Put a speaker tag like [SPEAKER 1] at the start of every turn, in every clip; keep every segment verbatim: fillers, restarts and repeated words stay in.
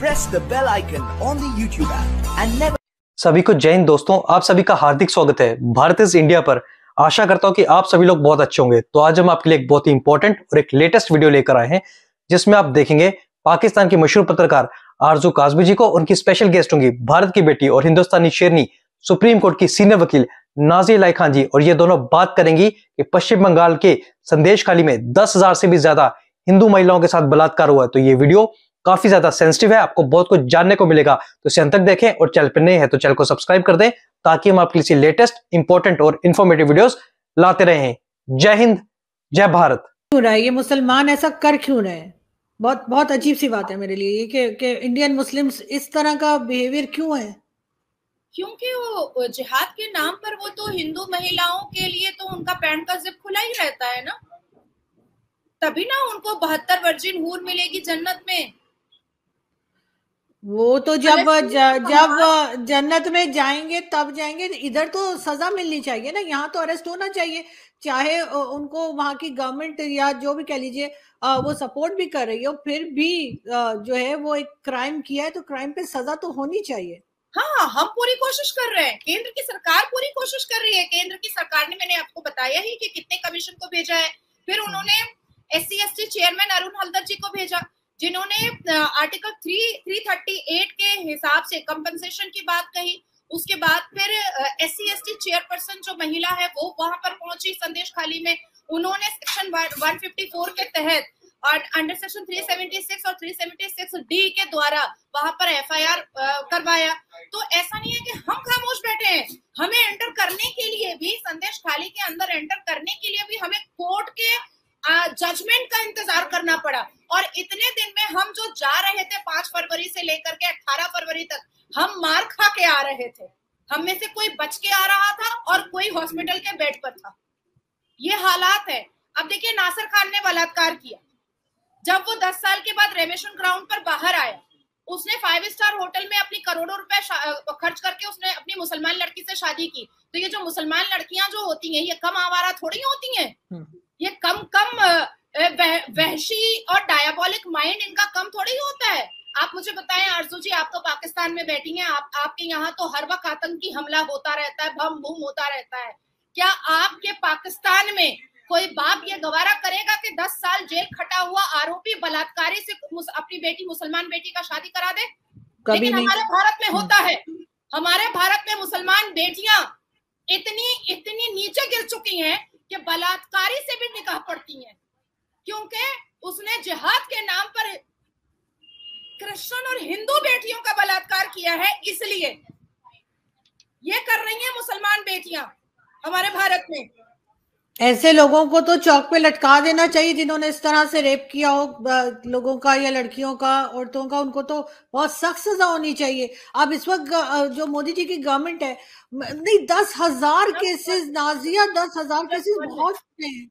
[SPEAKER 1] press the bell icon on the YouTube app and never.
[SPEAKER 2] सभी को जय हिंद दोस्तों, आप सभी का हार्दिक स्वागत है भारत इज इंडिया पर। आशा करता हूं कि आप सभी लोग बहुत अच्छे होंगे। तो आज हम आपके लिए एक बहुत ही इंपॉर्टेंट और एक लेटेस्ट वीडियो लेकर आए हैं, जिसमें आप देखेंगे पाकिस्तान की मशहूर पत्रकार आरजू काज़मी जी को, उनकी स्पेशल गेस्ट होंगी भारत की बेटी और हिंदुस्तानी शेरनी सुप्रीम कोर्ट की सीनियर वकील नाज़िया इलाही खान जी। और ये दोनों बात करेंगी कि पश्चिम बंगाल के संदेश खाली में दस हजार से भी ज्यादा हिंदू महिलाओं के साथ बलात्कार हुआ है। तो ये वीडियो काफी ज्यादा सेंसिटिव है, आपको बहुत कुछ जानने को मिलेगा, तो इसे अंत तक देखें। और चैनल पर नए हैं तो चैनल को सब्सक्राइब कर दें, ताकि हम आपके लिए लेटेस्ट इंपॉर्टेंट और इन्फॉर्मेटिव वीडियोस लाते रहें। जय हिंद, जय भारत।
[SPEAKER 3] क्यों रहा है ये मुसलमान ऐसा कर क्यों रहे हैं? बहुत बहुत अजीब सी बात है मेरे लिए ये कि कि इंडियन मुस्लिम्स इस तरह का बिहेवियर क्यों है?
[SPEAKER 4] क्योंकि वो जिहाद के नाम पर वो तो हिंदू महिलाओं के लिए तो उनका पैंट का जिप खुला ही रहता है ना, तभी ना उनको बहत्तर वर्जिन हूर मिलेगी जन्नत में।
[SPEAKER 3] वो तो जब जब जन्नत में जाएंगे तब जाएंगे, इधर तो सजा मिलनी चाहिए ना, यहाँ तो अरेस्ट होना चाहिए। चाहे उनको वहाँ की गवर्नमेंट या जो भी कह लीजिए वो सपोर्ट भी कर रही हो, फिर भी जो है वो एक क्राइम किया है तो क्राइम पे सजा तो होनी चाहिए।
[SPEAKER 4] हाँ, हम पूरी कोशिश कर रहे हैं, केंद्र की सरकार पूरी कोशिश कर रही है। केंद्र की सरकार ने, मैंने आपको बताया ही कि कितने कमीशन को भेजा है। फिर उन्होंने S C S T chairman Arun Haldar ji को भेजा, जिन्होंने article three three thirty eight के हिसाब से कंपनसेशन की बात कही। उसके बाद फिर S C S T chairperson जो महिला है वो वहां पर पहुंची संदेश खाली में। उन्होंने सेक्शन वन फिफ्टी फोर के तहत और under section three seventy six और थ्री सेवेंटी सिक्स डी के द्वारा वहां पर एफ आई आर करवाया। तो ऐसा नहीं है कि हम खामोश बैठे हैं, हमें एंटर करने के लिए भी, संदेश खाली के अंदर एंटर करने के लिए भी हमें कोर्ट के जजमेंट का इंतजार करना पड़ा। और इतने दिन में हम जो जा रहे थे पांच फरवरी से लेकर के अठारह फरवरी तक, हम मार खा के आ रहे थे। हम में से कोई बच के आ रहा था और कोई हॉस्पिटल के बेड पर था। ये हालात है। अब देखिए, नासिर खान ने बलात्कार किया, जब वो दस साल के बाद रेमेशन ग्राउंड पर बाहर आया, उसने फाइव स्टार होटल में अपनी करोड़ों रुपए खर्च करके उसने अपनी मुसलमान लड़की से शादी की। तो ये जो मुसलमान लड़कियां जो होती हैं, ये कम आवारा थोड़ी होती हैं, ये कम कम वहशी और डायबोलिक माइंड इनका कम थोड़ी होता है। आप मुझे बताएं आरजू जी, आप तो पाकिस्तान में बैठी हैं, आप आपके यहाँ तो हर वक्त आतंकी हमला होता रहता है, बम बूम होता रहता है। क्या आपके पाकिस्तान में कोई बाप ये गवारा करेगा कि दस साल जेल खटा हुआ आरोपी बलात्कारी से अपनी बेटी, मुसलमान बेटी का शादी करा दे? लेकिन हमारे भारत में होता है। हमारे भारत में मुसलमान बेटियां इतनी इतनी नीचे गिर चुकी हैं कि बलात्कारी से भी निकाह पड़ती हैं, क्योंकि उसने जिहाद के नाम पर क्रिश्चियन और हिंदू बेटियों का बलात्कार किया है। इसलिए ये कर रही हैं मुसलमान बेटियां हमारे भारत में।
[SPEAKER 3] ऐसे लोगों को तो चौक पे लटका देना चाहिए, जिन्होंने इस तरह से रेप किया हो लोगों का या लड़कियों का, औरतों का। उनको तो बहुत सख्त सजा होनी चाहिए। अब इस वक्त जो मोदी जी की गवर्नमेंट है, नहीं, दस हजार केसेस नाजिया, दस हजार केसेस बहुत हैं।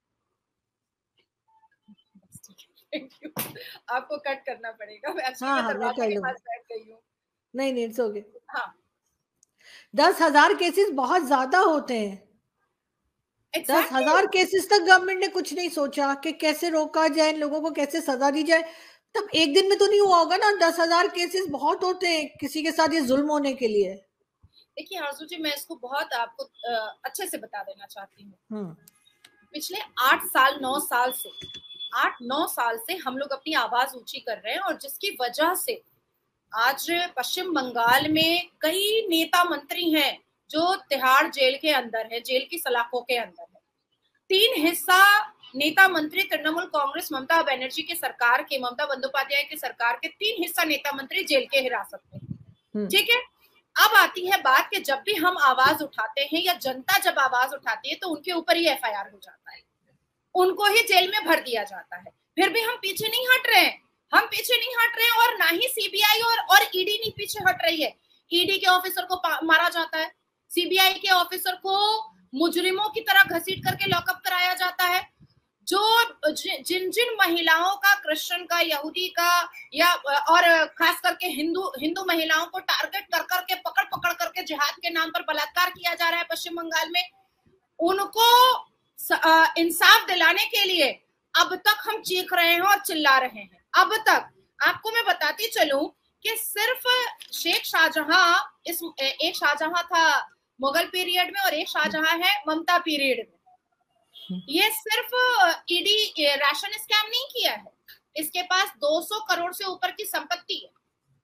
[SPEAKER 4] आपको कट करना पड़ेगा। मैं
[SPEAKER 3] हाँ, हाँ, मैं कर लूंगी। नहीं नहीं, इट्स ओके।
[SPEAKER 4] हाँ,
[SPEAKER 3] दस हजार केसेस बहुत ज्यादा होते हैं। exactly. दस हजार केसेस तक गवर्नमेंट ने कुछ नहीं सोचा कि कैसे रोका जाए, इन लोगों को कैसे सजा दी जाए। तब एक दिन में तो नहीं हुआ होगा ना। दस हजार केसेस बहुत होते हैं किसी के साथ ये जुल्म होने के लिए।
[SPEAKER 4] देखिए आरजू जी, मैं इसको बहुत आपको अच्छे से बता देना चाहती हूँ। पिछले आठ साल नौ साल से आठ नौ साल से हम लोग अपनी आवाज ऊंची कर रहे हैं, और जिसकी वजह से आज पश्चिम बंगाल में कई नेता मंत्री हैं जो तिहाड़ जेल के अंदर है, जेल की सलाखों के अंदर है। तीन हिस्सा नेता मंत्री तृणमूल कांग्रेस ममता बनर्जी की सरकार के, ममता बंदोपाध्याय की सरकार के तीन हिस्सा नेता मंत्री जेल के हिरासत में। ठीक है, अब आती है बात कि जब भी हम आवाज उठाते हैं या जनता जब आवाज उठाती है तो उनके ऊपर ही एफ आई आर हो जाता है, उनको ही जेल में भर दिया जाता है। फिर भी हम पीछे नहीं हट रहे हैं, हम पीछे नहीं हट रहे हैं, और ना ही सी बी आई और और ई डी नहीं पीछे हट रही है। ई डी के ऑफिसर को मारा जाता है, सी बी आई के ऑफिसर को मुजरिमों की तरह घसीट करके लॉकअप कराया जाता है। जो जिन जिन महिलाओं का, क्रिश्चियन का, यहूदी का, या और खास करके हिंदू हिंदू महिलाओं को टारगेट कर करके पकड़ पकड़ करके जिहाद के नाम पर बलात्कार किया जा रहा है पश्चिम बंगाल में, उनको इंसाफ दिलाने के लिए अब तक हम चीख रहे हैं और चिल्ला रहे हैं। अब तक आपको मैं बताती चलूं कि सिर्फ शेख शाहजहां, इस एक शाहजहां था मुगल पीरियड में और एक शाहजहां है ममता पीरियड में, ये सिर्फ ईडी राशन स्कैम नहीं किया है, इसके पास दो सौ करोड़ से ऊपर की संपत्ति है।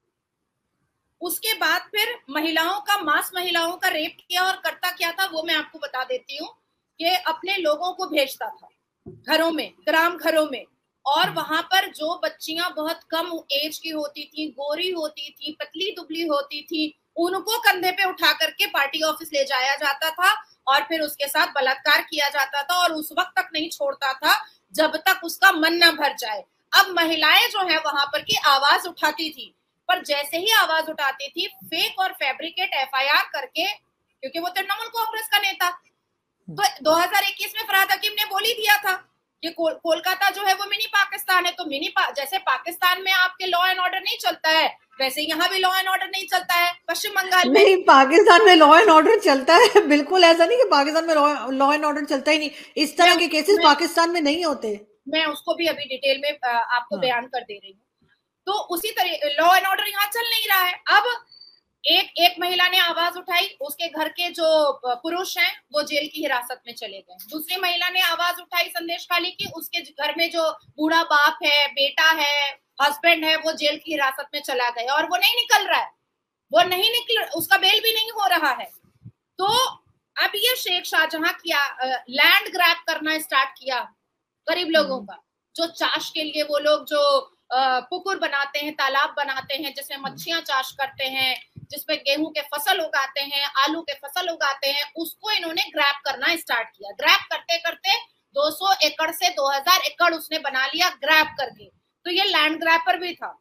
[SPEAKER 4] उसके बाद फिर महिलाओं का, मास महिलाओं का रेप किया, और करता क्या था वो मैं आपको बता देती हूँ कि अपने लोगों को भेजता था घरों में, ग्राम घरों में, और वहां पर जो बच्चियां बहुत कम एज की होती थी, गोरी होती थी, पतली दुबली होती थी, उनको कंधे पे उठा करके पार्टी ऑफिस ले जाया जाता था और फिर उसके साथ बलात्कार किया जाता था, और उस वक्त तक नहीं छोड़ता था जब तक उसका मन न भर जाए। अब महिलाएं जो है वहां पर की आवाज उठाती थी, पर जैसे ही आवाज उठाती थी फेक और फैब्रिकेट एफआईआर करके, क्योंकि वो तृणमूल कांग्रेस का नेता, तो दो हज़ार इक्कीस में फरहाद हकीम ने बोल ही दिया था कि को, कोलकाता जो है वो मिनी पाकिस्तान है। तो मिनी पा, जैसे पाकिस्तान में आपके लॉ एंड ऑर्डर नहीं चलता है, वैसे यहाँ भी लॉ एंड ऑर्डर नहीं चलता है पश्चिम बंगाल में।
[SPEAKER 3] नहीं, पाकिस्तान में लॉ एंड ऑर्डर चलता है, बिल्कुल ऐसा नहीं कि पाकिस्तान में लॉ एंड ऑर्डर चलता ही नहीं, इस तरह के केसेस पाकिस्तान में नहीं होते।
[SPEAKER 4] मैं उसको भी अभी डिटेल में आपको बयान कर दे रही हूँ। तो उसी तरह लॉ एंड ऑर्डर यहाँ चल नहीं रहा है। अब एक एक महिला ने आवाज उठाई, उसके घर के जो पुरुष हैं वो जेल की हिरासत में चले गए। दूसरी महिला ने आवाज उठाई संदेश खाली की, उसके घर में जो बूढ़ा बाप है, बेटा है, हस्बैंड है, वो जेल की हिरासत में चला गया और वो नहीं निकल रहा है, वो नहीं निकल, उसका बेल भी नहीं हो रहा है। तो अब ये शेख शाहजहां किया लैंड ग्रैब करना स्टार्ट किया गरीब लोगों का, जो चाश के लिए वो लोग जो पुकुर बनाते हैं, तालाब बनाते हैं, जिसमें मच्छियां चाश करते हैं, जिसमें गेहूं के फसल उगाते हैं, आलू के फसल उगाते हैं, उसको इन्होंने ग्रैब करना स्टार्ट किया। ग्रैब करते करते दो सौ एकड़ से दो हज़ार एकड़ उसने बना लिया ग्रैब करके। तो ये लैंड ग्रैबर भी था।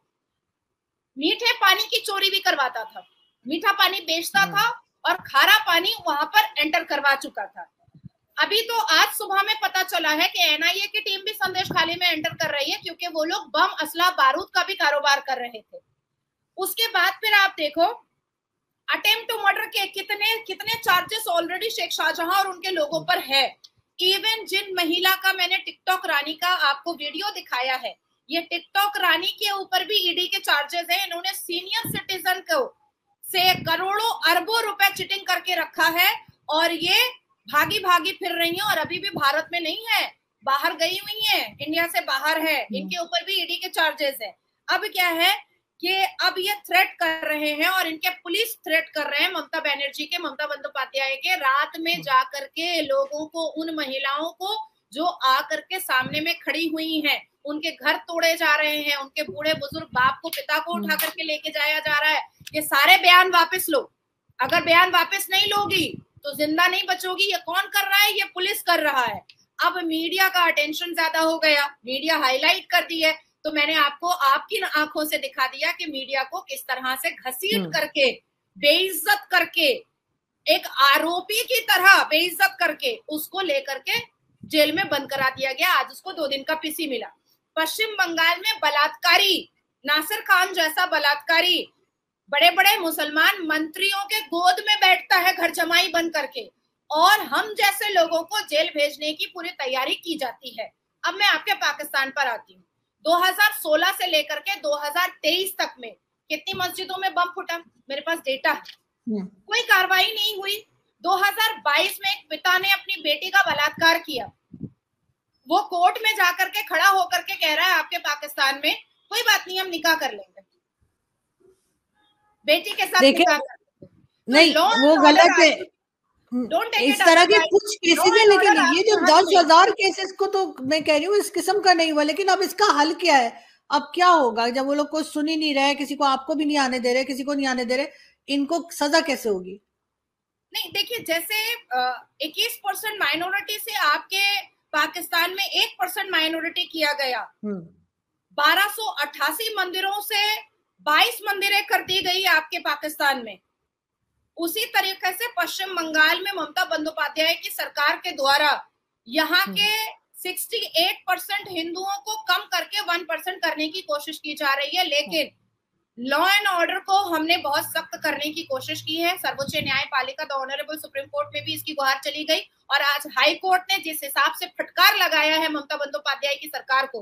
[SPEAKER 4] मीठे पानी की चोरी भी करवाता था, मीठा पानी बेचता था और खारा पानी वहां पर एंटर करवा चुका था। अभी तो आज सुबह में पता चला है कि एनआईए की टीम भी संदेश खाली में एंटर कर रही है, क्योंकि वो लोग बम, असला, बारूद का भी कारोबार कर रहे थे। उसके बाद फिर आप देखो अटेम्प्ट टू मर्डर के कितने कितने चार्जेस ऑलरेडी शेख शाहजहां और उनके लोगों पर है। इवन जिन महिला का मैंने टिकटॉक रानी का आपको वीडियो दिखाया है, ये टिकटॉक रानी के ऊपर भी ईडी के चार्जेस हैं। इन्होंने सीनियर सिटीजन को से करोड़ों अरबों रुपए चिटिंग करके रखा है और ये भागी भागी फिर रही है और अभी भी भारत में नहीं है, बाहर गई हुई है, इंडिया से बाहर है। इनके ऊपर भी ईडी के चार्जेस है। अब क्या है कि अब ये थ्रेट कर रहे हैं और इनके पुलिस थ्रेट कर रहे हैं ममता बनर्जी के, ममता बंदोपाध्याय के, रात में जा करके लोगों को, उन महिलाओं को जो आ करके सामने में खड़ी हुई हैं, उनके घर तोड़े जा रहे हैं, उनके बूढ़े बुजुर्ग बाप को, पिता को उठा करके लेके जाया जा रहा है। ये सारे बयान वापस लो, अगर बयान वापस नहीं लोगी तो जिंदा नहीं बचोगी। ये कौन कर रहा है? ये पुलिस कर रहा है। अब मीडिया का अटेंशन ज्यादा हो गया, मीडिया हाईलाइट कर दी है, तो मैंने आपको आपकी आंखों से दिखा दिया कि मीडिया को किस तरह से घसीट करके, बेइज्जत करके, एक आरोपी की तरह बेइज्जत करके उसको लेकर के जेल में बंद करा दिया गया। आज उसको दो दिन का पीसी मिला। पश्चिम बंगाल में बलात्कारी, नासिर खान जैसा बलात्कारी बड़े बड़े मुसलमान मंत्रियों के गोद में बैठता है घर जमाई बन करके, और हम जैसे लोगों को जेल भेजने की पूरी तैयारी की जाती है। अब मैं आपके पाकिस्तान पर आती हूँ। दो हज़ार सोलह से लेकर के दो हज़ार तेईस तक में कितनी मस्जिदों में बम फूटा, मेरे पास डेटा है। कोई कार्रवाई नहीं हुई। दो हज़ार बाईस में एक पिता ने अपनी बेटी का बलात्कार किया, वो कोर्ट में जाकर के खड़ा होकर के कह रहा है आपके पाकिस्तान में कोई बात नहीं, हम निकाह कर लेंगे, बेटी के साथ निकाह कर लेंगे।
[SPEAKER 3] नहीं, वो गलत है। इस तरह के कुछ केसेस है, लेकिन ये जो दस हजार केसेस को तो मैं कह रही हूँ इस किस्म का नहीं हुआ। लेकिन अब इसका हल क्या है? अब क्या होगा जब वो लोग को सुन ही नहीं रहे, किसी को, आपको भी नहीं आने दे रहे, किसी को नहीं आने दे रहे, इनको सजा कैसे होगी?
[SPEAKER 4] नहीं, देखिए, जैसे इक्कीस परसेंट माइनॉरिटी से आपके पाकिस्तान में एक परसेंट माइनॉरिटी किया गया, बारह सौ अट्ठासी मंदिरों से बाईस मंदिरें कर दी गई आपके पाकिस्तान में। उसी तरीके से पश्चिम बंगाल में ममता बंदोपाध्याय की सरकार के द्वारा यहाँ के अड़सठ परसेंट हिंदुओं को कम करके वन परसेंट करने की कोशिश की जा रही है। लेकिन लॉ एंड ऑर्डर को हमने बहुत सख्त करने की कोशिश की है। सर्वोच्च न्यायपालिका, द ऑनरेबल सुप्रीम कोर्ट में भी इसकी गुहार चली गई और आज हाई कोर्ट ने जिस हिसाब से फटकार लगाया है ममता बंदोपाध्याय की सरकार को,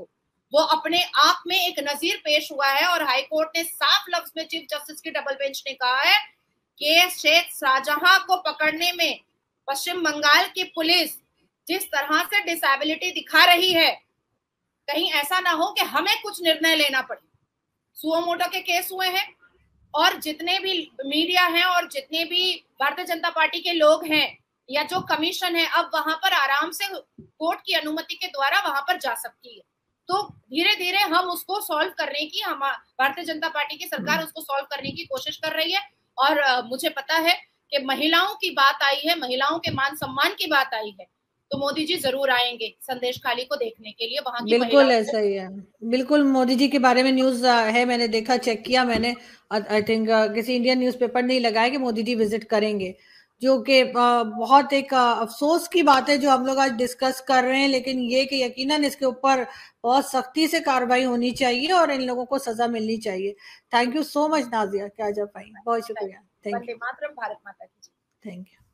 [SPEAKER 4] वो अपने आप में एक नजीर पेश हुआ है और हाईकोर्ट ने साफ लफ्ज में चीफ जस्टिस की डबल बेंच ने कहा है कि शेख शाहजहां को पकड़ने में पश्चिम बंगाल की पुलिस जिस तरह से डिसेबिलिटी दिखा रही है, कहीं ऐसा ना हो कि हमें कुछ निर्णय लेना पड़े। सुओ मोटो के केस हुए हैं और जितने भी मीडिया हैं और जितने भी भारतीय जनता पार्टी के लोग हैं या जो कमीशन है, अब वहां पर आराम से कोर्ट की अनुमति के द्वारा वहां पर जा सकती है। तो धीरे धीरे हम उसको सॉल्व करने की, हम भारतीय जनता पार्टी की सरकार उसको सॉल्व करने की कोशिश कर रही है। और uh, मुझे पता है कि महिलाओं की बात आई है, महिलाओं के मान सम्मान की बात आई है, तो मोदी जी जरूर आएंगे संदेश खाली को देखने के लिए। वहां की
[SPEAKER 3] बिल्कुल ऐसा ही है, बिल्कुल मोदी जी के बारे में न्यूज है, मैंने देखा, चेक किया मैंने। आई थिंक किसी इंडियन न्यूज़पेपर नहीं लगाया कि मोदी जी विजिट करेंगे, जो कि बहुत एक अफसोस की बात है जो हम लोग आज डिस्कस कर रहे हैं। लेकिन ये कि यकीनन इसके ऊपर बहुत सख्ती से कार्रवाई होनी चाहिए और इन लोगों को सजा मिलनी चाहिए। Thank you so much Nazia क्या जब पाई, बहुत शुक्रिया। Thank you.
[SPEAKER 4] मातरम, भारत माता की।
[SPEAKER 3] थैंक यू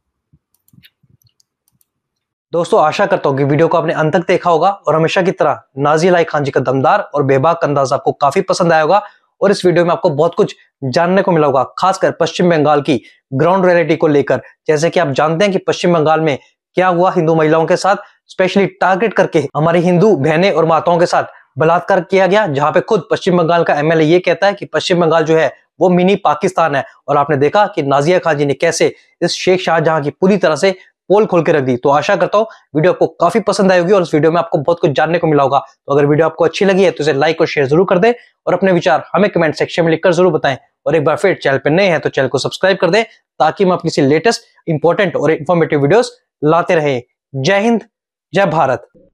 [SPEAKER 2] दोस्तों, आशा करता हूँ कि वीडियो को आपने अंत तक देखा होगा और हमेशा की तरह नाज़िया इलाही खान जी का दमदार और बेबाक अंदाज आपको काफी पसंद आया होगा और इस वीडियो में आपको बहुत कुछ जानने को मिला होगा, खासकर पश्चिम बंगाल की ग्राउंड रियलिटी को लेकर। जैसे कि आप जानते हैं कि पश्चिम बंगाल में क्या हुआ हिंदू महिलाओं के साथ, स्पेशली टारगेट करके हमारी हिंदू बहनें और माताओं के साथ बलात्कार किया गया, जहां पे खुद पश्चिम बंगाल का एमएलए ये कहता है कि पश्चिम बंगाल जो है वो मिनी पाकिस्तान है। और आपने देखा कि नाज़िया खान जी ने कैसे इस शेख शाहजहां की पूरी तरह से पोल खोल के रख दी। तो आशा करता हूँ वीडियो आपको काफी पसंद आई होगी और इस वीडियो में आपको बहुत कुछ जानने को मिला होगा। तो अगर वीडियो आपको अच्छी लगी है तो इसे लाइक और शेयर जरूर कर दें और अपने विचार हमें कमेंट सेक्शन में लिखकर जरूर बताएं। और एक बार फिर चैनल पर नए हैं तो चैनल को सब्सक्राइब कर दें ताकि हम अपनी लेटेस्ट इंपॉर्टेंट और इन्फॉर्मेटिव वीडियोस लाते रहें। जय हिंद, जय भारत।